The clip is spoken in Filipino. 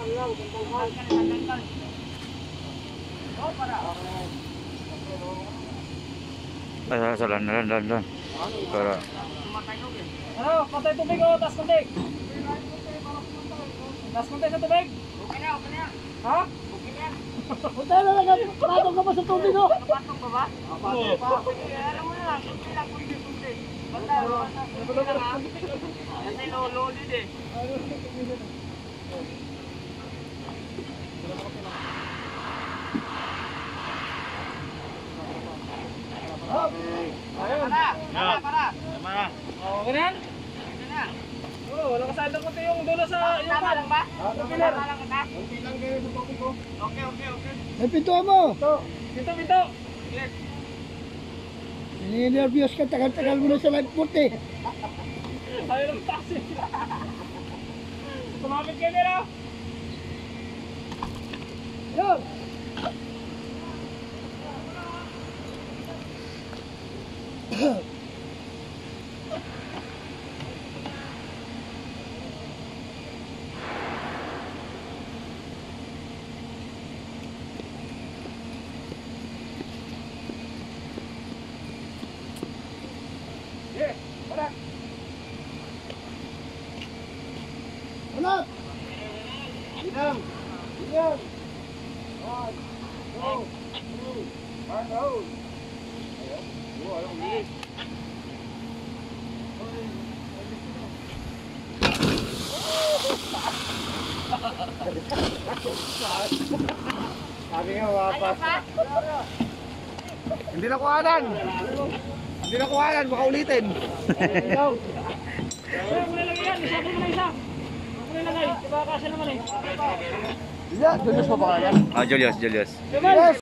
Dan. Para. Ano, patay tubig o, tas kunti. Tas kunti sa tubig. Okay na. Ha? Okay na. Punta na lang, patong ka pa sa tubig o. Patong ka ba? Patong pa. Alam mo na, kunti lang, kunti. Basta, kunti lang ha. Kasi lolo din eh. Para. Okay na yan? Oo, walang kasadang kunti yung dulo sa yung pan. Lang ba? Okay lang kita? Okay lang kayo sa tubig ko. Okay. May pintuan mo. Pinto. Yes. Nervyos ka, tagal-tagal mo na sa lifeboat eh. Ayaw ng taxi. Sumamit kayo nila. Yun. Anak! Inang! 1, 2, 3, go! Sabi nga wapas. Hindi na kuhanan, baka ulitin. Muna lang yan, isa mo na isa. Muna lang ay, iba kasi naman eh. Julius pa ba kaya? Julius. Yes!